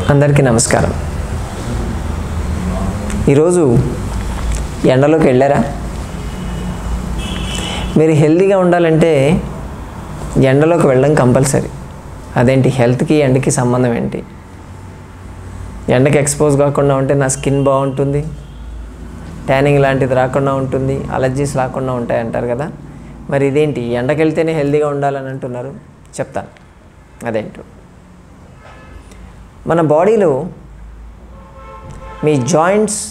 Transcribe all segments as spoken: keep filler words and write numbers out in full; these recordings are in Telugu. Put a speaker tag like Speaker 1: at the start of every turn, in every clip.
Speaker 1: అందరికీ నమస్కారం. ఈరోజు ఎండలోకి వెళ్ళారా? మీరు హెల్తీగా ఉండాలంటే ఎండలోకి వెళ్ళడం కంపల్సరీ. అదేంటి, హెల్త్కి ఎండకి సంబంధం ఏంటి? ఎండకి ఎక్స్పోజ్ కాకుండా ఉంటే నా స్కిన్ బాగుంటుంది, ట్యానింగ్ లాంటిది రాకుండా ఉంటుంది, అలర్జీస్ రాకుండా ఉంటాయి అంటారు కదా. మరి ఇదేంటి, ఎండకి వెళ్తేనే హెల్తీగా ఉండాలని అంటున్నారు? చెప్తాను అదేంటో. మన బాడీలో మీ జాయింట్స్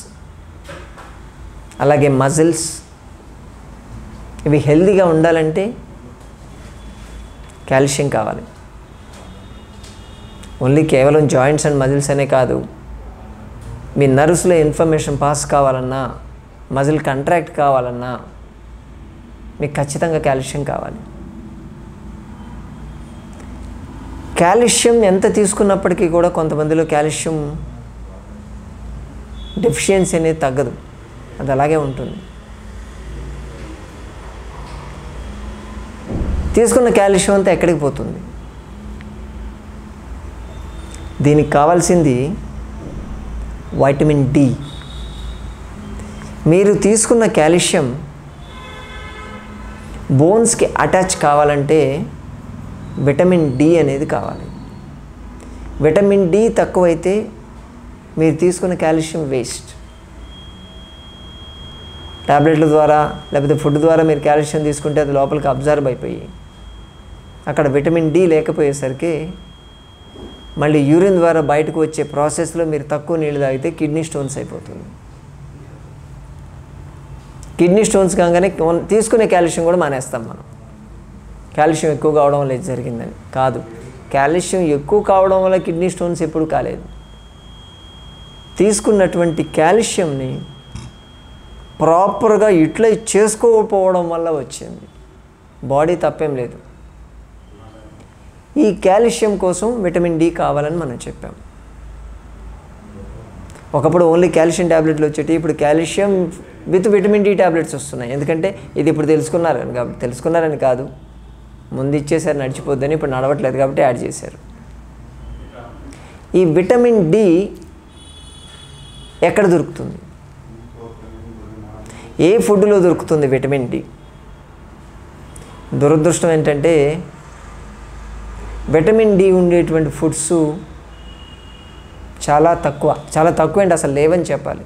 Speaker 1: అలాగే మజిల్స్ ఇవి హెల్తీగా ఉండాలంటే కాల్షియం కావాలి. ఓన్లీ కేవలం జాయింట్స్ అండ్ మజిల్స్ అనే కాదు, మీ నర్వ్స్లో ఇన్ఫర్మేషన్ పాస్ కావాలన్నా, మజిల్ కంట్రాక్ట్ కావాలన్నా మీకు ఖచ్చితంగా కాల్షియం కావాలి. కాల్షియం ఎంత తీసుకున్నప్పటికీ కూడా కొంతమందిలో కాల్షియం డెఫిషియన్సీ అనేది తగ్గదు, అది అలాగే ఉంటుంది. తీసుకున్న కాల్షియం అంతా ఎక్కడికి పోతుంది? దీనికి కావాల్సింది వైటమిన్ డి. మీరు తీసుకున్న కాల్షియం బోన్స్కి అటాచ్ కావాలంటే విటమిన్ డి అనేది కావాలి. విటమిన్ డి తక్కువైతే మీరు తీసుకున్న కాల్షియం వేస్ట్. టాబ్లెట్ల ద్వారా లేకపోతే ఫుడ్ ద్వారా మీరు కాల్షియం తీసుకుంటే అది లోపలికి అబ్జర్వ్ అయిపోయి అక్కడ విటమిన్ డి లేకపోయేసరికి మళ్ళీ యూరిన్ ద్వారా బయటకు వచ్చే ప్రాసెస్లో మీరు తక్కువ నీళ్ళు తాగితే కిడ్నీ స్టోన్స్ అయిపోతుంది. కిడ్నీ స్టోన్స్ కాగానే తీసుకునే కాల్షియం కూడా మానేస్తాం మనం. కాల్షియం ఎక్కువ కావడం వల్ల ఇది జరిగిందని కాదు. కాల్షియం ఎక్కువ కావడం వల్ల కిడ్నీ స్టోన్స్ ఎప్పుడు కాలేదు. తీసుకున్నటువంటి కాల్షియంని ప్రాపర్గా యూటిలైజ్ చేసుకోకపోవడం వల్ల వచ్చింది. బాడీ తప్పేం లేదు. ఈ కాల్షియం కోసం విటమిన్ డి కావాలని మనం చెప్పాం. ఒకప్పుడు ఓన్లీ కాల్షియం ట్యాబ్లెట్లు వచ్చేటి, ఇప్పుడు calcium with vitamin D tablets వస్తున్నాయి. ఎందుకంటే ఇది ఇప్పుడు తెలుసుకున్నారని కాబట్టి, తెలుసుకున్నారని కాదు, ముందు ఇచ్చేసారు నడిచిపోద్దని, ఇప్పుడు నడవట్లేదు కాబట్టి యాడ్ చేశారు. ఈ విటమిన్ డి ఎక్కడ దొరుకుతుంది? ఏ ఫుడ్లో దొరుకుతుంది విటమిన్ డి? దురదృష్టం ఏంటంటే విటమిన్ డి ఉండేటువంటి ఫుడ్స్ చాలా తక్కువ, చాలా తక్కువ అంటే అసలు లేవని చెప్పాలి.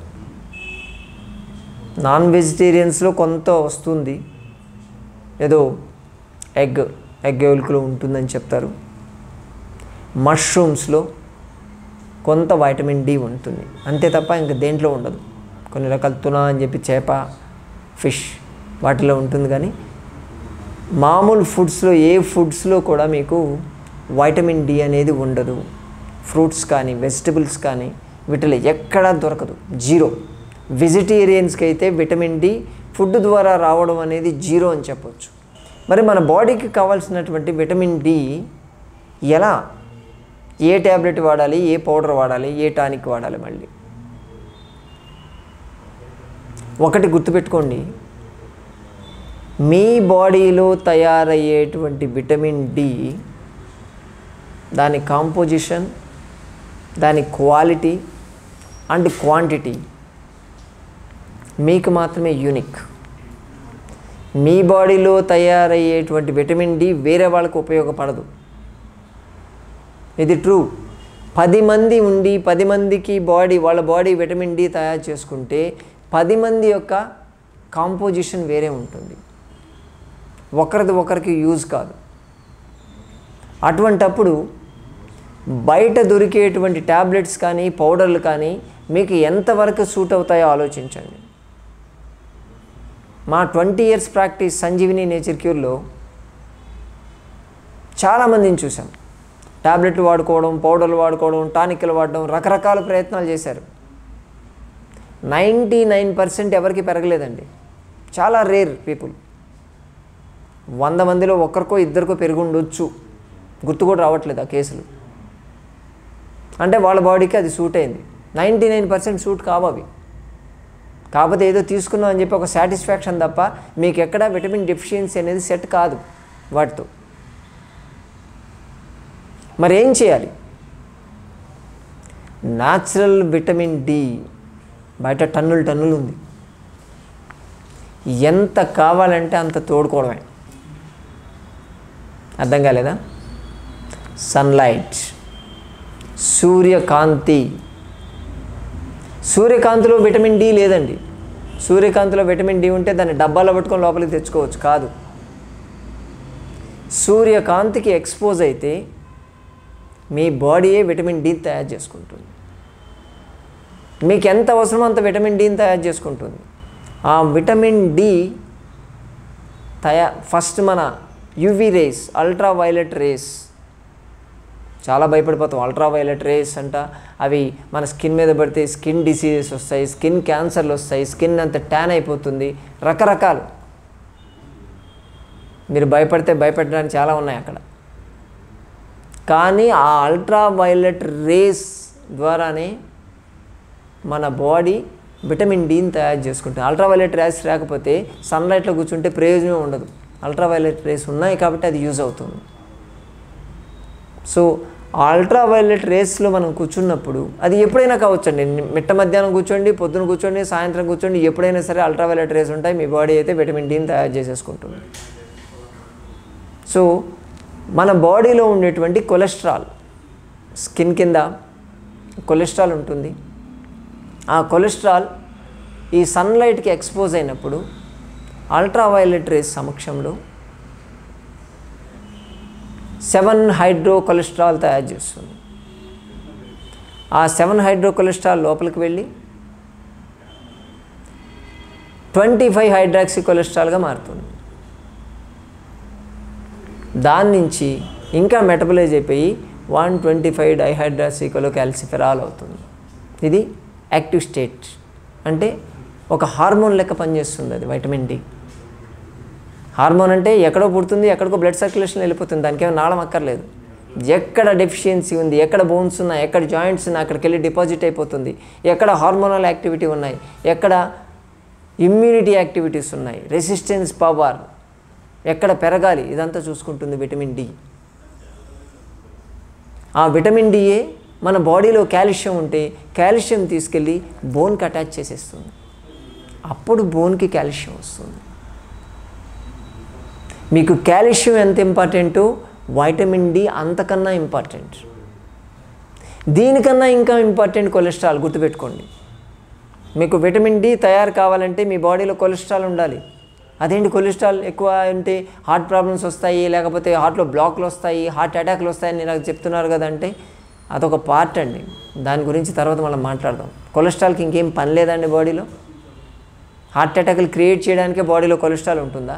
Speaker 1: నాన్ వెజిటేరియన్స్లో కొంత వస్తుంది, ఏదో ఎగ్ ఎగ్ ఎలుకలో ఉంటుందని చెప్తారు. మష్రూమ్స్లో కొంత వైటమిన్ డి ఉంటుంది, అంతే తప్ప ఇంకా దేంట్లో ఉండదు. కొన్ని రకాల తునా అని చెప్పి చేప, ఫిష్ వాటిలో ఉంటుంది. కానీ మామూలు ఫుడ్స్లో ఏ ఫుడ్స్లో కూడా మీకు వైటమిన్ డి అనేది ఉండదు. ఫ్రూట్స్ కానీ వెజిటబుల్స్ కానీ వీటిలో ఎక్కడా దొరకదు, జీరో. వెజిటేరియన్స్కి అయితే విటమిన్ డి ఫుడ్ ద్వారా రావడం అనేది జీరో అని చెప్పొచ్చు. మరి మన బాడీకి కావాల్సినటువంటి విటమిన్ డి ఎలా, ఏ ట్యాబ్లెట్ వాడాలి, ఏ పౌడర్ వాడాలి, ఏ టానిక్ వాడాలి? మళ్ళీ ఒకటి గుర్తుపెట్టుకోండి, మీ బాడీలో తయారయ్యేటువంటి విటమిన్ డి దాని కాంపోజిషన్, దాని క్వాలిటీ అండ్ క్వాంటిటీ మీకు మాత్రమే యూనిక్. మీ బాడీలో తయారయ్యేటువంటి విటమిన్ డి వేరే వాళ్ళకు ఉపయోగపడదు. ఇది ట్రూ. పది మంది ఉండి పది మందికి బాడీ వాళ్ళ బాడీ విటమిన్ డి తయారు చేసుకుంటే పది మంది యొక్క కాంపోజిషన్ వేరే ఉంటుంది, ఒకరిది ఒకరికి యూజ్ కాదు. అటువంటప్పుడు బయట దొరికేటువంటి ట్యాబ్లెట్స్ కానీ పౌడర్లు కానీ మీకు ఎంతవరకు సూట్ అవుతాయో ఆలోచించండి. మా twenty years practice Sanjeevini nature క్యూర్లో చాలామందిని చూసాం. ట్యాబ్లెట్లు వాడుకోవడం, పౌడర్లు వాడుకోవడం, టానిక్లు వాడడం, రకరకాల ప్రయత్నాలు చేశారు. నైంటీ నైన్ పర్సెంట్ ఎవరికి పెరగలేదండి. చాలా రేర్ పీపుల్. వంద మందిలో ఒక్కరికో ఇద్దరికో పెరిగి ఉండొచ్చు, గుర్తు కూడా రావట్లేదు ఆ కేసులు. అంటే వాళ్ళ బాడీకి అది సూట్ అయింది. నైంటీ నైన్ పర్సెంట్ సూట్ కావవి. కాకపోతే ఏదో తీసుకున్నాం అని చెప్పి ఒక సాటిస్ఫాక్షన్ తప్ప మీకు ఎక్కడ విటమిన్ డెఫిషియన్సీ అనేది సెట్ కాదు వాటితో. మరి ఏం చేయాలి? న్యాచురల్ విటమిన్ డి బయట టన్నులు టన్నులు ఉంది. ఎంత కావాలంటే అంత తోడుకోవడమే. అర్థం కాలేదా? సన్లైట్, సూర్యకాంతి. సూర్యకాంతిలో విటమిన్ డి లేదండి. సూర్యకాంతిలో విటమిన్ డి ఉంటే దాన్ని డబ్బాలో పెట్టుకొని లోపలికి తెచ్చుకోవచ్చు. కాదు, సూర్యకాంతికి ఎక్స్పోజ్ అయితే మీ బాడీయే విటమిన్ డి తయారు చేసుకుంటుంది. మీకు ఎంత అవసరమో అంత విటమిన్ డిని తయారు చేసుకుంటుంది. ఆ విటమిన్ డి తయా ఫస్ట్ మన UV rays, ultra violet rays, చాలా భయపడిపోతాం. అల్ట్రా వైలెట్ రేస్ అంట, అవి మన స్కిన్ మీద పడితే స్కిన్ డిసీజెస్ వస్తాయి, స్కిన్ క్యాన్సర్లు వస్తాయి, స్కిన్ అంత ట్యాన్ అయిపోతుంది, రకరకాలు. మీరు భయపడితే భయపెట్టడానికి చాలా ఉన్నాయి అక్కడ. కానీ ఆ అల్ట్రా వైలెట్ రేస్ ద్వారానే మన బాడీ విటమిన్ డిని తయారు చేసుకుంటుంది. అల్ట్రా వైలెట్ రేస్ రాకపోతే సన్లైట్లో కూర్చుంటే ప్రయోజనం ఉండదు. అల్ట్రా వైలెట్ రేస్ ఉన్నాయి కాబట్టి అది యూజ్ అవుతుంది. సో అల్ట్రా వైలెట్ రేస్లో మనం కూర్చున్నప్పుడు, అది ఎప్పుడైనా కావచ్చండి, మిట్ట మధ్యాహ్నం కూర్చోండి, పొద్దున కూర్చోండి, సాయంత్రం కూర్చోండి, ఎప్పుడైనా సరే అల్ట్రా వైలెట్ రేస్ ఉంటాయి. మీ బాడీ అయితే విటమిన్ డిని తయారు చేసేసుకుంటుంది. సో మన బాడీలో ఉండేటువంటి కొలెస్ట్రాల్, స్కిన్ కింద కొలెస్ట్రాల్ ఉంటుంది. ఆ కొలెస్ట్రాల్ ఈ సన్లైట్కి ఎక్స్పోజ్ అయినప్పుడు అల్ట్రా వైలెట్ రేస్ సమక్షంలో సెవెన్ హైడ్రో కొలెస్ట్రాల్ తయారు చేస్తుంది. ఆ సెవెన్ హైడ్రో కొలెస్ట్రాల్ లోపలికి వెళ్ళి ట్వంటీ ఫైవ్ హైడ్రాక్సీ కొలెస్ట్రాల్గా మారుతుంది. దాని నుంచి ఇంకా మెటబలైజ్ అయిపోయి one twenty five dihydroxy cholecalciferol అవుతుంది. ఇది యాక్టివ్ స్టేట్, అంటే ఒక హార్మోన్ లెక్క పనిచేస్తుంది అది వైటమిన్ డి. హార్మోన్ అంటే ఎక్కడో పుడుతుంది, ఎక్కడికో బ్లడ్ సర్క్యులేషన్ వెళ్ళిపోతుంది, దానికి ఏమైనా నాళం అక్కర్లేదు. ఎక్కడ డెఫిషియన్సీ ఉంది, ఎక్కడ బోన్స్ ఉన్నాయి, ఎక్కడ జాయింట్స్ ఉన్నాయి, అక్కడికి వెళ్ళి డిపాజిట్ అయిపోతుంది. ఎక్కడ హార్మోనల్ యాక్టివిటీ ఉన్నాయి, ఎక్కడ ఇమ్యూనిటీ యాక్టివిటీస్ ఉన్నాయి, రెసిస్టెన్స్ పవర్ ఎక్కడ పెరగాలి, ఇదంతా చూసుకుంటుంది విటమిన్ డి. ఆ విటమిన్ డియే మన బాడీలో కాల్షియం ఉంటే కాల్షియం తీసుకెళ్ళి బోన్కి అటాచ్ చేసేస్తుంది. అప్పుడు బోన్కి కాల్షియం వస్తుంది. మీకు కాల్షియం ఎంత ఇంపార్టెంటో వైటమిన్ డి అంతకన్నా ఇంపార్టెంట్. దీనికన్నా ఇంకా ఇంపార్టెంట్ కొలెస్ట్రాల్. గుర్తుపెట్టుకోండి, మీకు విటమిన్ డి తయారు కావాలంటే మీ బాడీలో కొలెస్ట్రాల్ ఉండాలి. అదేంటి, కొలెస్ట్రాల్ ఎక్కువ ఉంటే హార్ట్ ప్రాబ్లమ్స్ వస్తాయి, లేకపోతే హార్ట్లో బ్లాక్లు వస్తాయి, హార్ట్ అటాక్లు వస్తాయని నాకు చెప్తున్నారు కదంటే అదొక పార్ట్ అండి. దాని గురించి తర్వాత మనం మాట్లాడదాం. కొలెస్ట్రాల్కి ఇంకేం పని లేదండి బాడీలో. హార్ట్ అటాక్లు క్రియేట్ చేయడానికే బాడీలో కొలెస్ట్రాల్ ఉంటుందా?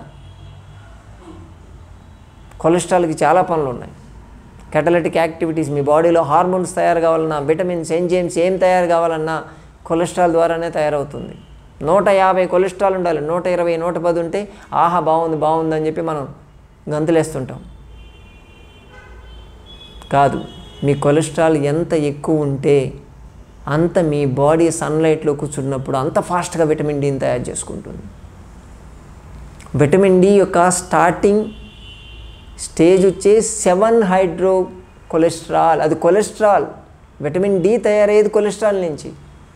Speaker 1: కొలెస్ట్రాల్కి చాలా పనులు ఉన్నాయి. కెటలిటిక్ యాక్టివిటీస్, మీ బాడీలో హార్మోన్స్ తయారు కావాలన్నా, విటమిన్స్, ఎంజైమ్స్ ఏం తయారు కావాలన్నా కొలెస్ట్రాల్ ద్వారానే తయారవుతుంది. నూట యాభై కొలెస్ట్రాల్ ఉండాలి, నూట ఇరవై నూట పది ఉంటే ఆహా బాగుంది బాగుంది అని చెప్పి మనం గంతులేస్తుంటాం. కాదు, మీ కొలెస్ట్రాల్ ఎంత ఎక్కువ ఉంటే అంత మీ బాడీ సన్లైట్లో కూర్చున్నప్పుడు అంత ఫాస్ట్గా విటమిన్ డిని తయారు చేసుకుంటుంది. విటమిన్ డి యొక్క స్టార్టింగ్ స్టేజ్ వచ్చే సెవెన్ హైడ్రో కొలెస్ట్రాల్. అది కొలెస్ట్రాల్. విటమిన్ డి తయారయ్యేది కొలెస్ట్రాల్ నుంచి.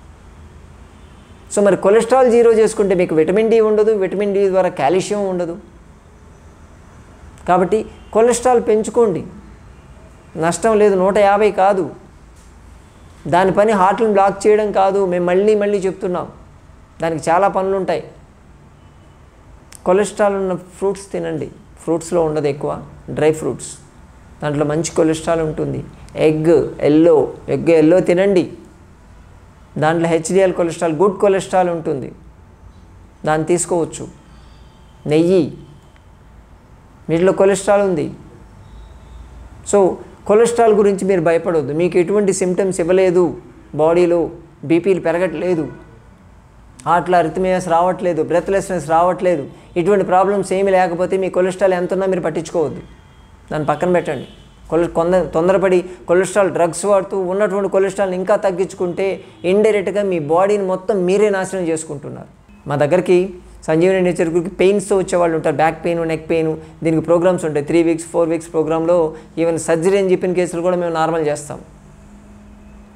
Speaker 1: సో మరి కొలెస్ట్రాల్ జీరో చేసుకుంటే మీకు విటమిన్ డి ఉండదు, విటమిన్ డి ద్వారా కాల్షియం ఉండదు. కాబట్టి కొలెస్ట్రాల్ పెంచుకోండి, నష్టం లేదు. నూట యాభై కాదు, దాని పని హార్ట్ని బ్లాక్ చేయడం కాదు. మేము మళ్ళీ మళ్ళీ చెప్తున్నాం, దానికి చాలా పనులు ఉంటాయి. కొలెస్ట్రాల్ ఉన్న ఫ్రూట్స్ తినండి. ఫ్రూట్స్లో ఉండదు ఎక్కువ, డ్రై ఫ్రూట్స్, దాంట్లో మంచి కొలెస్ట్రాల్ ఉంటుంది. ఎగ్ ఎల్లో ఎగ్ ఎల్లో తినండి, దాంట్లో హెచ్డిఎల్ కొలెస్ట్రాల్, గుడ్ కొలెస్ట్రాల్ ఉంటుంది, దాన్ని తీసుకోవచ్చు. నెయ్యి, వీటిలో కొలెస్ట్రాల్ ఉంది. సో కొలెస్ట్రాల్ గురించి మీరు భయపడవద్దు. మీకు ఎటువంటి సిమ్టమ్స్ ఇవ్వలేదు, బాడీలో బీపీలు పెరగట్లేదు, హార్ట్లో అరిథమియాస్ రావట్లేదు, బ్రెత్లెస్నెస్ రావట్లేదు, ఇటువంటి ప్రాబ్లమ్స్ ఏమీ లేకపోతే మీ కొలెస్ట్రాల్ ఎంత ఉన్నా మీరు పట్టించుకోవద్దు, దాన్ని పక్కన పెట్టండి. కొలె కొంద తొందరపడి కొలెస్ట్రాల్ డ్రగ్స్ వాడుతూ ఉన్నటువంటి కొలెస్ట్రాల్ని ఇంకా తగ్గించుకుంటే ఇండైరెక్ట్గా మీ బాడీని మొత్తం మీరే నాశనం చేసుకుంటున్నారు. మా దగ్గరికి సంజీవని నేచర్ గ్రూప్కి పెయిన్స్తో వచ్చేవాళ్ళు ఉంటారు, బ్యాక్ పెయిన్, నెక్ పెయిన్, దీనికి ప్రోగ్రామ్స్ ఉంటాయి. త్రీ వీక్స్ ఫోర్ వీక్స్ ప్రోగ్రాంలో ఈవెన్ సర్జరీ అని చెప్పిన కేసులు కూడా మేము నార్మల్ చేస్తాం.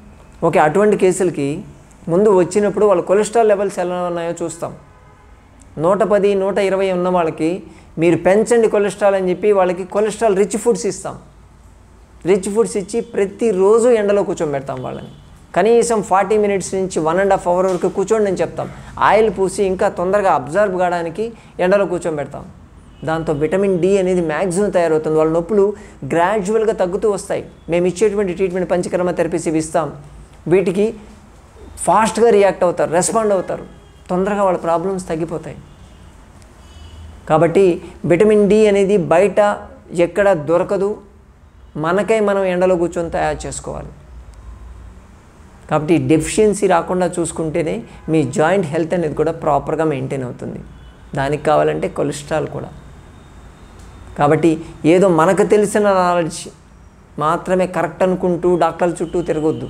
Speaker 1: ఓకే, అటువంటి కేసులకి ముందు వచ్చినప్పుడు వాళ్ళ కొలెస్ట్రాల్ లెవెల్స్ ఎలా ఉన్నాయో చూస్తాం. నూట పది నూట ఇరవై ఉన్న వాళ్ళకి మీరు పెంచండి కొలెస్ట్రాల్ అని చెప్పి వాళ్ళకి కొలెస్ట్రాల్ రిచ్ ఫుడ్స్ ఇస్తాం. రిచ్ ఫుడ్స్ ఇచ్చి ప్రతిరోజు ఎండలో కూర్చోబెడతాం వాళ్ళని. కనీసం ఫార్టీ మినిట్స్ నుంచి వన్ అండ్ హాఫ్ అవర్ వరకు కూర్చోండి అని చెప్తాం. ఆయిల్ పూసి ఇంకా తొందరగా అబ్జర్వ్ కావడానికి ఎండలో కూర్చోబెడతాం. దాంతో విటమిన్ డి అనేది మ్యాక్సిమం తయారవుతుంది. వాళ్ళ నొప్పులు గ్రాడ్యువల్గా తగ్గుతూ వస్తాయి. మేము ఇచ్చేటువంటి ట్రీట్మెంట్ పంచకర్మ థెరపీస్ ఇవి ఇస్తాం. వీటికి ఫాస్ట్గా రియాక్ట్ అవుతారు, రెస్పాండ్ అవుతారు, తొందరగా వాళ్ళ ప్రాబ్లమ్స్ తగ్గిపోతాయి. కాబట్టి విటమిన్ డి అనేది బయట ఎక్కడ దొరకదు, మనకై మనం ఎండలో కూర్చొని తయారు చేసుకోవాలి. కాబట్టి డెఫిషియన్సీ రాకుండా చూసుకుంటేనే మీ జాయింట్ హెల్త్ అనేది కూడా ప్రాపర్గా మెయింటైన్ అవుతుంది. దానికి కావాలంటే కొలెస్ట్రాల్ కూడా. కాబట్టి ఏదో మనకు తెలిసిన నాలెడ్జ్ మాత్రమే కరెక్ట్ అనుకుంటూ డాక్టర్ల చుట్టూ తిరగొద్దు.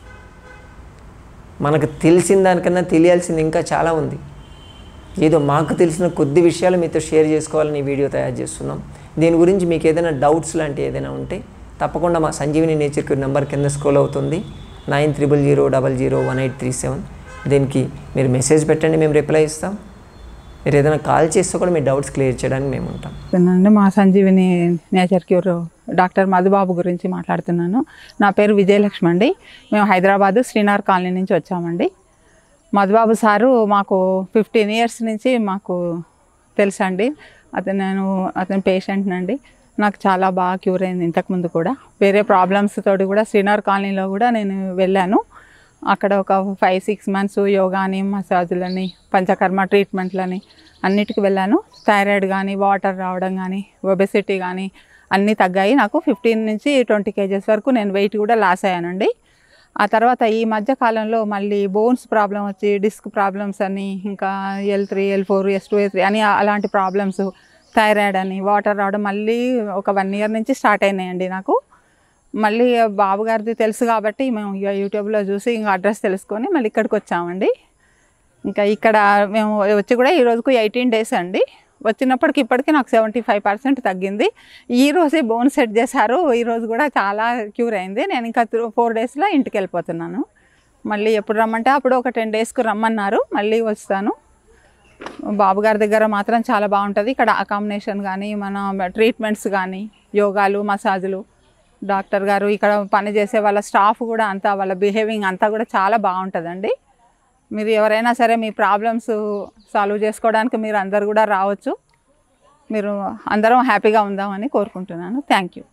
Speaker 1: మనకు తెలిసిన దానికన్నా తెలియాల్సింది ఇంకా చాలా ఉంది. ఏదో మాకు తెలిసిన కొద్ది విషయాలు మీతో షేర్ చేసుకోవాలని ఈ వీడియో తయారు చేస్తున్నాం. దీని గురించి మీకు ఏదైనా డౌట్స్ లాంటివి ఏదైనా ఉంటే తప్పకుండా మా సంజీవిని నేచర్ క్యూర్ నెంబర్ కింద స్క్రోల్ అవుతుంది, nine triple zero double zero one eight three seven. దీనికి మీరు మెసేజ్ పెట్టండి, మేము రిప్లై ఇస్తాం. మీరు ఏదైనా కాల్ చేస్తే కూడా మీ డౌట్స్ క్లియర్ చేయడానికి మేము ఉంటాం.
Speaker 2: మా Sanjeevini nature cure doctor Madhubabu గురించి మాట్లాడుతున్నాను. నా పేరు విజయలక్ష్మి అండి. మేము హైదరాబాదు శ్రీనగర్ కాలనీ నుంచి వచ్చామండి. మధుబాబు సారు మాకు ఫిఫ్టీన్ ఇయర్స్ నుంచి మాకు తెలుసండి. అతను నేను అతని పేషెంట్ అండి. నాకు చాలా బాగా క్యూర్ అయింది. ఇంతకుముందు కూడా వేరే ప్రాబ్లమ్స్ తోటి కూడా శ్రీనగర్ కాలనీలో కూడా నేను వెళ్ళాను. అక్కడ ఒక ఫైవ్ సిక్స్ మంత్స్ యోగాని, మసాజులని, పంచకర్మ ట్రీట్మెంట్లని అన్నిటికి వెళ్ళాను. థైరాయిడ్ కానీ, వాటర్ రావడం కానీ, ఒబెసిటీ కానీ అన్నీ తగ్గాయి. నాకు ఫిఫ్టీన్ నుంచి ట్వంటీ కేజెస్ వరకు నేను వెయిట్ కూడా లాస్ అయ్యానండి. ఆ తర్వాత ఈ మధ్య కాలంలో మళ్ళీ బోన్స్ ప్రాబ్లం వచ్చి డిస్క్ ప్రాబ్లమ్స్ అని, ఇంకా L three L four S two S three అని అలాంటి ప్రాబ్లమ్స్, థైరాయిడ్ అని, వాటర్ రావడం మళ్ళీ ఒక వన్ ఇయర్ నుంచి స్టార్ట్ అయినాయండి నాకు. మళ్ళీ బాబు గారిది తెలుసు కాబట్టి మేము ఇక యూట్యూబ్లో చూసి ఇంకా అడ్రస్ తెలుసుకొని మళ్ళీ ఇక్కడికి వచ్చామండి. ఇంకా ఇక్కడ మేము వచ్చి కూడా ఈ రోజుకు ఎయిటీన్ డేస్ అండి. వచ్చినప్పటికి ఇప్పటికీ నాకు సెవెంటీ ఫైవ్ పర్సెంట్ తగ్గింది. ఈరోజే బోన్ సెట్ చేశారు. ఈరోజు కూడా చాలా క్యూర్ అయింది. నేను ఇంకా ఫోర్ డేస్లో ఇంటికి వెళ్ళిపోతున్నాను. మళ్ళీ ఎప్పుడు రమ్మంటే అప్పుడు ఒక టెన్ డేస్కు రమ్మన్నారు. మళ్ళీ వస్తాను. బాబు గారి దగ్గర మాత్రం చాలా బాగుంటుంది. ఇక్కడ అకామిడేషన్ కానీ, మన ట్రీట్మెంట్స్ కానీ, యోగాలు, మసాజులు, డాక్టర్ గారు ఇక్కడ పనిచేసే వాళ్ళ స్టాఫ్ కూడా అంతా, వాళ్ళ బిహేవింగ్ అంతా కూడా చాలా బాగుంటుందండి. మీరు ఎవరైనా సరే మీ ప్రాబ్లమ్స్ సాల్వ్ చేసుకోవడానికి మీరు అందరు కూడా రావచ్చు. మీరు అందరం హ్యాపీగా ఉందామని కోరుకుంటున్నాను. Thank you.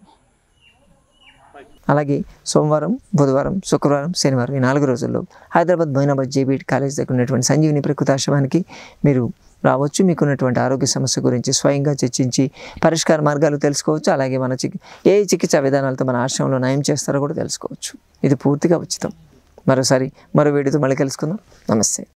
Speaker 1: అలాగే సోమవారం, బుధవారం, శుక్రవారం, శనివారం ఈ నాలుగు రోజుల్లో హైదరాబాద్ బైనాబాద్ జేబీటీ కాలేజ్ దగ్గర ఉన్నటువంటి సంజీవిని ప్రకృతాశ్రమానికి మీరు రావచ్చు. మీకున్నటువంటి ఆరోగ్య సమస్య గురించి స్వయంగా చర్చించి పరిష్కార మార్గాలు తెలుసుకోవచ్చు. అలాగే మన చి ఏ చికిత్సా విధానాలతో మన ఆశ్రమంలో నయం చేస్తారో కూడా తెలుసుకోవచ్చు. ఇది పూర్తిగా ఉచితం. మరోసారి మరో వీడియోతో మళ్ళీ కలుసుకుందాం. నమస్తే.